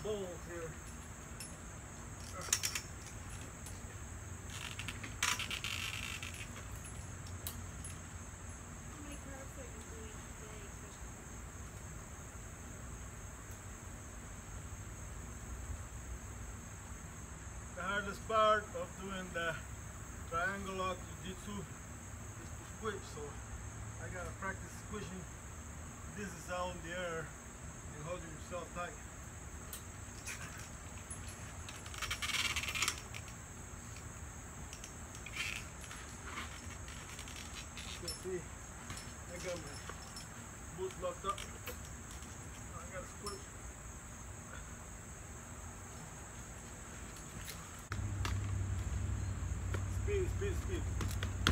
balls here. How many carbs are you doing today, especially? The hardest part of doing the triangle lock jiu-jitsu is to squish, so I gotta practice squishing. This is out in the air and holding yourself tight. You can see I got my boots locked up. I gotta squish. Speed, speed, speed.